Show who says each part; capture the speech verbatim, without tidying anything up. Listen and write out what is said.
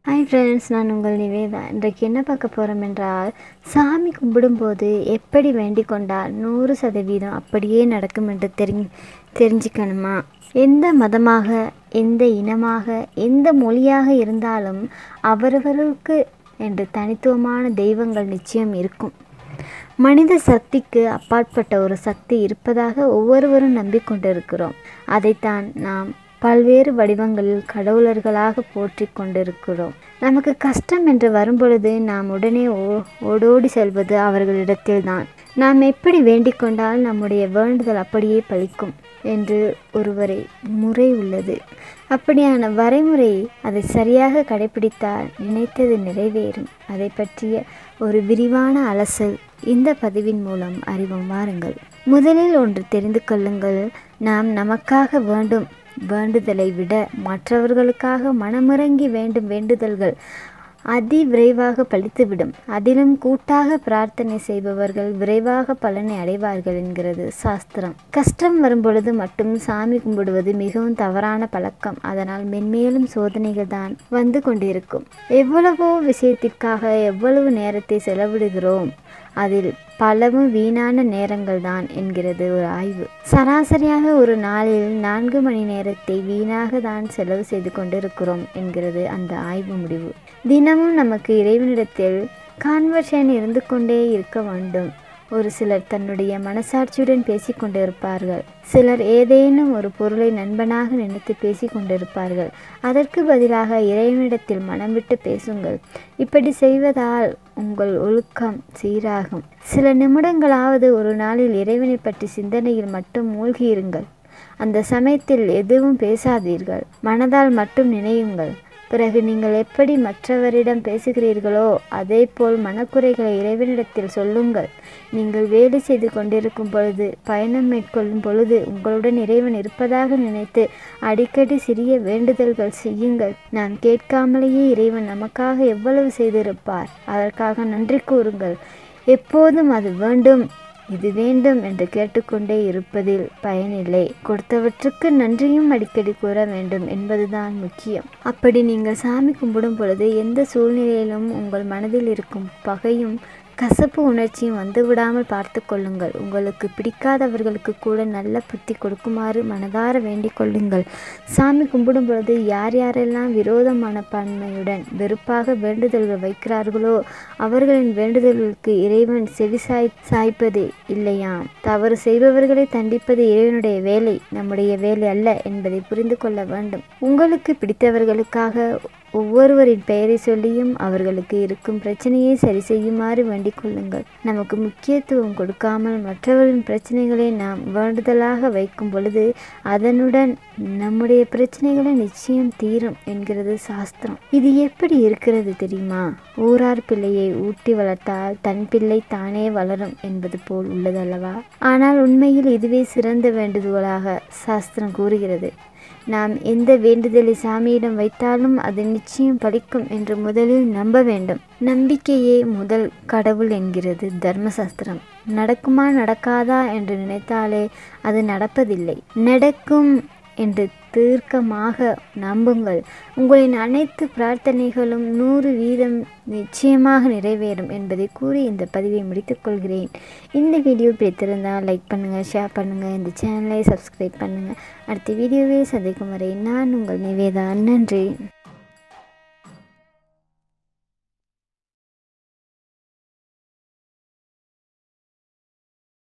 Speaker 1: Hi friends, நான் உங்கள் நிவேதா. இன்றைக்கு என்ன பார்க்க போகிறோம் என்றால், சாமி கும்பிடும்போது எப்படி வேண்டிக் கொண்டால் நூறு சதவீதம் அப்படியே நடக்கும் என்று தெரி தெரிஞ்சுக்கணுமா? எந்த மதமாக, எந்த இனமாக, எந்த மொழியாக இருந்தாலும் அவரவர்களுக்கு என்று தனித்துவமான தெய்வங்கள் நிச்சயம் இருக்கும். மனித சக்திக்கு அப்பாற்பட்ட ஒரு சக்தி இருப்பதாக ஒவ்வொருவரும் நம்பிக்கொண்டிருக்கிறோம். அதைத்தான் நாம் பல்வேறு வடிவங்களில் கடவுளர்களாக போற்றி கொண்டிருக்கிறோம். நமக்கு கஷ்டம் என்று வரும்பொழுது நாம் உடனே ஓ ஓடோடி செல்வது அவர்களிடத்தில்தான். நாம் எப்படி வேண்டிக் கொண்டால் நம்முடைய வேண்டுதல் அப்படியே பலிக்கும் என்று ஒருவரை முறை உள்ளது. அப்படியான வரைமுறை அதை சரியாக கடைபிடித்தால் நினைத்தது நிறைவேறும். அதை பற்றிய ஒரு விரிவான அலசல் இந்த பதிவின் மூலம் அறிவோம். வாருங்கள். முதலில் ஒன்று தெரிந்து கொள்ளுங்கள். நாம் நமக்காக வேண்டும் வேண்டுதலை விட மற்றவர்களுக்காக மனமிறங்கி வேண்டும் வேண்டுதல்கள் அதி விரைவாக பலித்துவிடும். அதிலும் கூட்டாக பிரார்த்தனை செய்பவர்கள் விரைவாக பலனை அடைவார்கள் என்கிறது சாஸ்திரம். கஷ்டம் வரும்பொழுது மட்டும் சாமி கும்பிடுவது மிகவும் தவறான பழக்கம். அதனால் மென்மேலும் சோதனைகள் தான் வந்து கொண்டிருக்கும். எவ்வளவோ விஷயத்திற்காக எவ்வளவு நேரத்தை செலவிடுகிறோம், அதில் பலவும் வீணான நேரங்கள் தான் என்கிறது ஒரு ஆய்வு. சராசரியாக ஒரு நாளில் நான்கு மணி நேரத்தை வீணாக தான் செலவு செய்து கொண்டிருக்கிறோம் என்கிறது அந்த ஆய்வு முடிவு. தினமும் நமக்கு இறைவனிடத்தில் கான்வர்சேஷன் இருந்து கொண்டே இருக்க வேண்டும். ஒரு சிலர் தன்னுடைய மனசாட்சியுடன் பேசிக்கொண்டு இருப்பார்கள். சிலர் ஏதேனும் ஒரு பொருளை நண்பனாக நினைத்து பேசி கொண்டிருப்பார்கள். அதற்கு பதிலாக இறைவனிடத்தில் மனம் விட்டு பேசுங்கள். இப்படி செய்வதால் உங்கள் ஒழுக்கம் சீராகும். சில நிமிடங்களாவது ஒரு நாளில் இறைவனை பற்றி சிந்தனையில் மட்டும் மூழ்கியிருங்கள். அந்த சமயத்தில் எதுவும் பேசாதீர்கள். மனதால் மட்டும் நினையுங்கள். பிறகு நீங்கள் எப்படி மற்றவரிடம் பேசுகிறீர்களோ அதே போல் மனக்குறைகளை இறைவனிடத்தில் சொல்லுங்கள். நீங்கள் வேலை செய்து கொண்டிருக்கும் பொழுது, பயணம் மேற்கொள்ளும் பொழுது உங்களுடன் இறைவன் இருப்பதாக நினைத்து அடிக்கடி சிறிய வேண்டுதல்கள் செய்யுங்கள். நாம் கேட்காமலேயே இறைவன் நமக்காக எவ்வளவு செய்திருப்பார். அதற்காக நன்றி கூறுங்கள். எப்போதும் அது வேண்டும், இது வேண்டும் என்று கேட்டுக்கொண்டே இருப்பதில் பயனில்லை. கொடுத்தவற்றுக்கு நன்றியும் அடிக்கடி கூற வேண்டும் என்பதுதான் முக்கியம். அப்படி நீங்கள் சாமி கும்பிடும் பொழுது எந்த சூழ்நிலையிலும் உங்கள் மனதில் இருக்கும் பகையும் கசப்பு உணர்ச்சியும் வந்து விடாமல் பார்த்து கொள்ளுங்கள். உங்களுக்கு பிடிக்காதவர்களுக்கு கூட நல்ல புத்தி கொடுக்குமாறு மனதார வேண்டிக் கொள்ளுங்கள். சாமி கும்பிடும் பொழுது யார் யாரெல்லாம் விரோத மனப்பான்மையுடன் வெறுப்பாக வேண்டுதல்கள் வைக்கிறார்களோ அவர்களின் வேண்டுதல்களுக்கு இறைவன் செவி சாய் சாய்ப்பது இல்லையாம். தவறு செய்பவர்களை தண்டிப்பது இறைவனுடைய வேலை, நம்முடைய வேலை அல்ல என்பதை புரிந்து கொள்ள வேண்டும். உங்களுக்கு பிடித்தவர்களுக்காக ஒவ்வொருவரின் பெயரை சொல்லியும் அவர்களுக்கு இருக்கும் பிரச்சனையை சரி செய்யுமாறு வேண்டிக் கொள்ளுங்கள். நமக்கு முக்கியத்துவம் கொடுக்காமல் மற்றவரின் பிரச்சனைகளை நாம் வேண்டுதலாக வைக்கும் பொழுது அதனுடன் நம்முடைய பிரச்சனைகளை நிச்சயம் தீரும் என்கிறது சாஸ்திரம். இது எப்படி இருக்கிறது தெரியுமா? ஊரார் பிள்ளையை ஊட்டி வளர்த்தால் தன் பிள்ளை தானே வளரும் என்பது போல் உள்ளது அல்லவா? ஆனால் உண்மையில் இதுவே சிறந்த வேண்டுதலாக சாஸ்திரம் கூறுகிறது. நாம் எந்த வேண்டுதலை சாமியிடம் வைத்தாலும் அது நிச்சயம் பலிக்கும் என்று முதலில் நம்ப வேண்டும். நம்பிக்கையே முதல் கடவுள் என்கிறது தர்மசாஸ்திரம். நடக்குமா நடக்காதா என்று நினைத்தாலே அது நடப்பதில்லை. நடக்கும் என்று தீர்க்கமாக நம்புங்கள். உங்களின் அனைத்து பிரார்த்தனைகளும் நூறு வீதம் நிச்சயமாக நிறைவேறும் என்பதை கூறி இந்த பதிவை முடித்துக் கொள்கிறேன். இந்த வீடியோ பிடித்திருந்தால் லைக் பண்ணுங்கள், ஷேர் பண்ணுங்கள், இந்த சேனலை சப்ஸ்கிரைப் பண்ணுங்கள். அடுத்த வீடியோவை சந்திக்கும் வரை நான் உங்கள் நிவேதா. நன்றி.